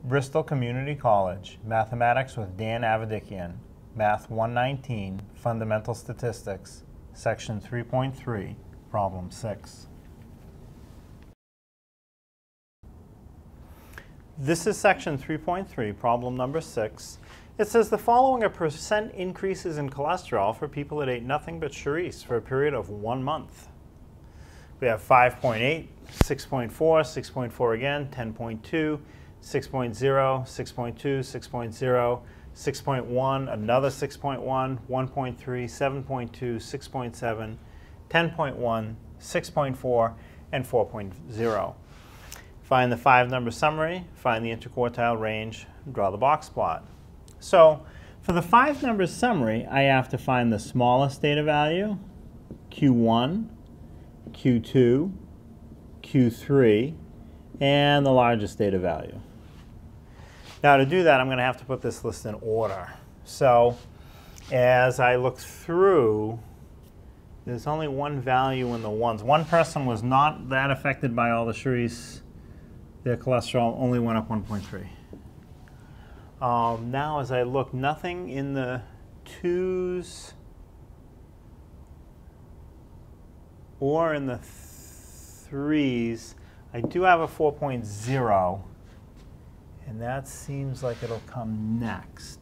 Bristol Community College, Mathematics with Dan Avedikian, Math 119, Fundamental Statistics, Section 3.3, Problem 6. This is Section 3.3, Problem number 6. It says the following are percent increases in cholesterol for people that ate nothing but charisse for a period of 1 month. We have 5.8, 6.4, 6.4 again, 10.2, 6.0, 6.2, 6.0, 6.1, another 6.1, 1.3, 7.2, 6.7, 10.1, 6.4, and 4.0. Find the 5-number summary, find the interquartile range, draw the box plot. So for the 5-number summary, I have to find the smallest data value, Q1, Q2, Q3, and the largest data value. Now to do that, I'm going to have to put this list in order. So as I look through, there's only one value in the ones. One person was not that affected by all the charisse. Their cholesterol only went up 1.3. Now as I look, nothing in the 2s or in the 3s. I do have a 4.0, and that seems like it'll come next.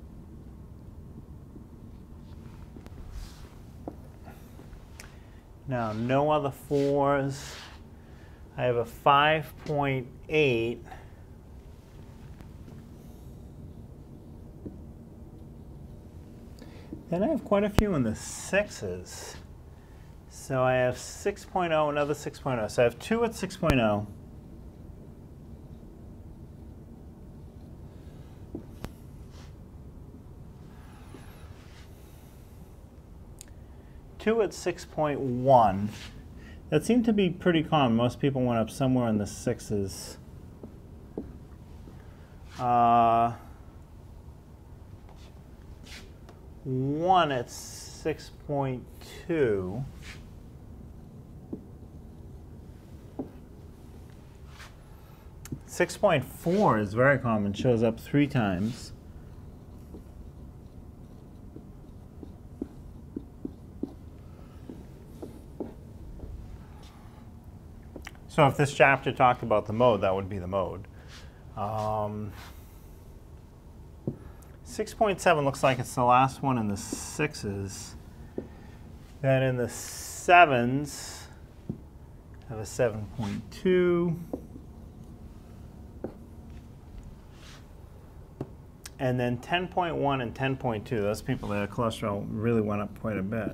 Now, no other 4s. I have a 5.8. Then I have quite a few in the 6s. So I have 6.0, another 6.0. So I have 2 at 6.0. Two at 6.1. That seemed to be pretty common. Most people went up somewhere in the 6s. 1 at 6.2. 6.4 is very common, shows up 3 times. So if this chapter talked about the mode, that would be the mode. 6.7 looks like it's the last one in the 6s. Then in the 7s, I have a 7.2. And then 10.1 and 10.2, those people, their cholesterol really went up quite a bit.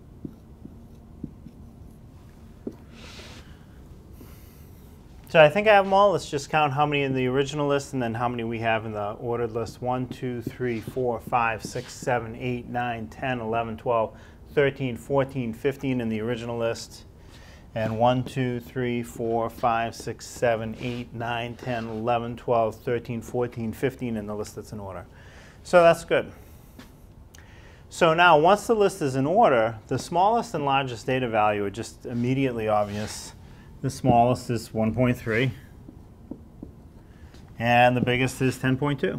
So I think I have them all. Let's just count how many in the original list and then how many we have in the ordered list. 1, 2, 3, 4, 5, 6, 7, 8, 9, 10, 11, 12, 13, 14, 15 in the original list. And 1, 2, 3, 4, 5, 6, 7, 8, 9, 10, 11, 12, 13, 14, 15 in the list that's in order. So that's good. So now once the list is in order, the smallest and largest data value are just immediately obvious. The smallest is 1.3, and the biggest is 10.2.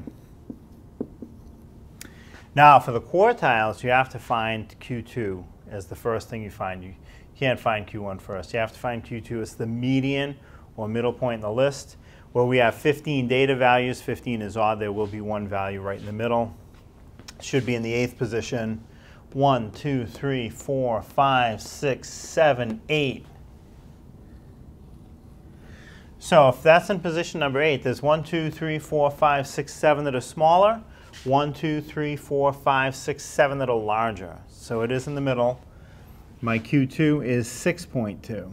Now, for the quartiles, you have to find Q2 as the first thing you find. You can't find Q1 first. You have to find Q2 as the median or middle point in the list. Where we have 15 data values, 15 is odd, there will be one value right in the middle. Should be in the 8th position. 1, 2, 3, 4, 5, 6, 7, 8. So if that's in position number 8, there's 1, 2, 3, 4, 5, 6, 7 that are smaller, 1, 2, 3, 4, 5, 6, 7 that are larger. So it is in the middle. My Q2 is 6.2.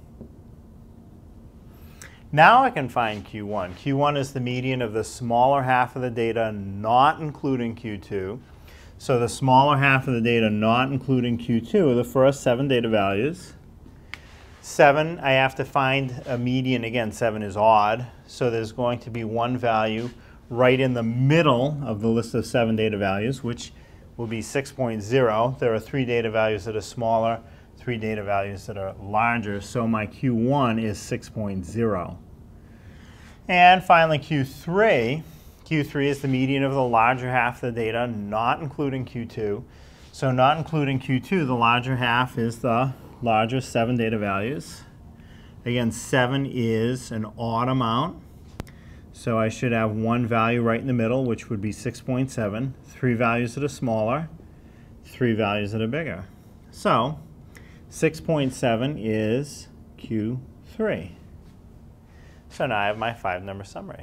Now I can find Q1. Q1 is the median of the smaller half of the data, not including Q2. So the smaller half of the data, not including Q2, are the first 7 data values. 7, I have to find a median. Again, 7 is odd, so there's going to be one value right in the middle of the list of 7 data values, which will be 6.0. There are 3 data values that are smaller, 3 data values that are larger, so my Q1 is 6.0. And finally, Q3. Q3 is the median of the larger half of the data, not including Q2. So not including Q2, the larger half is the larger 7 data values. Again, 7 is an odd amount. So I should have one value right in the middle, which would be 6.7, 3 values that are smaller, 3 values that are bigger. So 6.7 is Q3. So now I have my 5-number summary.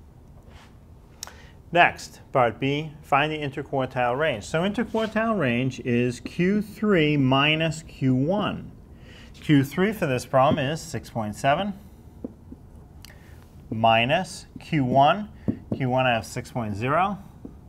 Next, part B, find the interquartile range. So interquartile range is Q3 minus Q1. Q3 for this problem is 6.7 minus Q1. Q1 I have 6.0.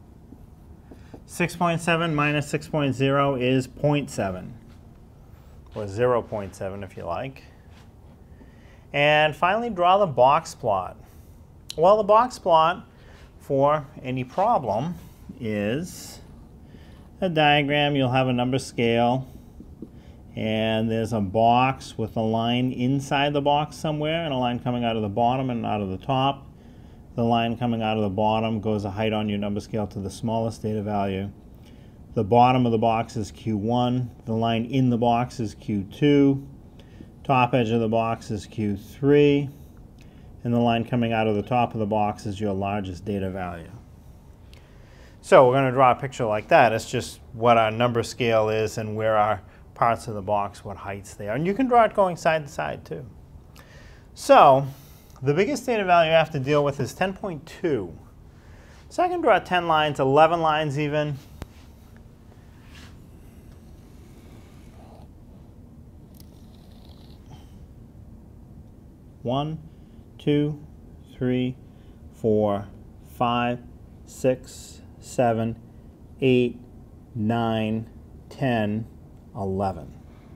6.7 minus 6.0 is 0.7, or 0.7 if you like. And finally, draw the box plot. Well, the box plot for any problem is a diagram. You'll have a number scale, and there's a box with a line inside the box somewhere, and a line coming out of the bottom and out of the top. The line coming out of the bottom goes a height on your number scale to the smallest data value. The bottom of the box is Q1. The line in the box is Q2. Top edge of the box is Q3. And the line coming out of the top of the box is your largest data value. So we're going to draw a picture like that. It's just what our number scale is and where our parts of the box, what heights they are. And you can draw it going side to side too. So the biggest data value I have to deal with is 10.2. So I can draw 10 lines, 11 lines even. One, 2, 3, 4, 5, 6, 7, 8, 9, 10, 11.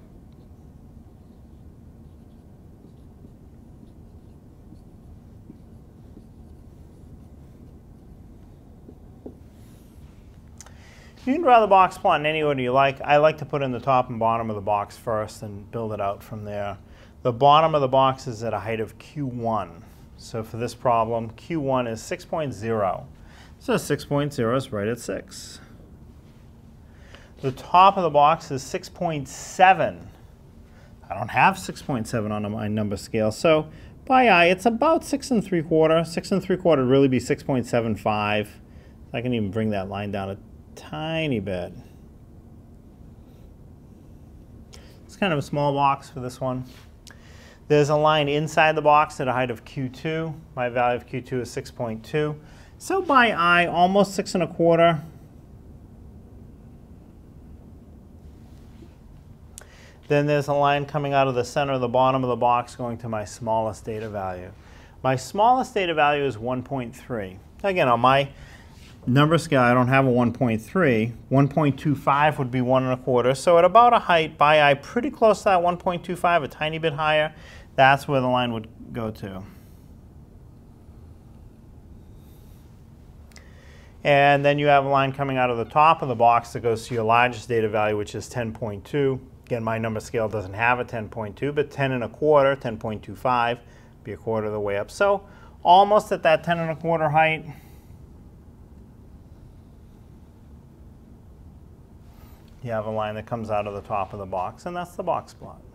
You can draw the box plot in any order you like. I like to put in the top and bottom of the box first and build it out from there. The bottom of the box is at a height of Q1. So for this problem, Q1 is 6.0. So 6.0 is right at 6. The top of the box is 6.7. I don't have 6.7 on my number scale. So by eye, it's about 6 3/4. 6 3/4 would really be 6.75. I can even bring that line down a tiny bit. It's kind of a small box for this one. There's a line inside the box at a height of Q2. My value of Q2 is 6.2. So by eye, almost 6 1/4. Then there's a line coming out of the center of the bottom of the box going to my smallest data value. My smallest data value is 1.3. Again, on my number scale, I don't have a 1.3. 1.25 would be 1 1/4. So at about a height by eye, pretty close to that 1.25, a tiny bit higher, that's where the line would go to. And then you have a line coming out of the top of the box that goes to your largest data value, which is 10.2. Again, my number scale doesn't have a 10.2, but 10 1/4, 10.25, be a quarter of the way up. So almost at that 10 1/4 height. You have a line that comes out of the top of the box, and that's the box plot.